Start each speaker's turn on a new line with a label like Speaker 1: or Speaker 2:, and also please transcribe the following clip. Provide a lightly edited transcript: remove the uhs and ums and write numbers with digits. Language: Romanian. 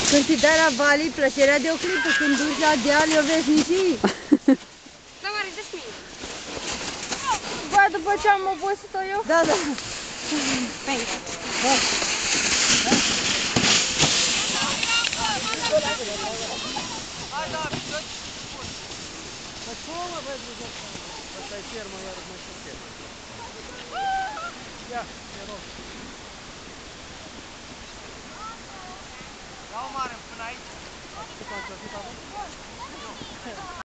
Speaker 1: Când îi dai la Vali plăcerea de o clipă, când duci la deal, o veșnicii.
Speaker 2: Da, mare, dă-și mie.
Speaker 3: Ba, după ce am obosit-o eu?
Speaker 1: Da, da.
Speaker 2: Bine.
Speaker 1: Da.
Speaker 4: Hai, da, să... Пошел, asta e fermă la rămășițe. Ia, te rog. Ia o mare până aici. Ce faci, o fi,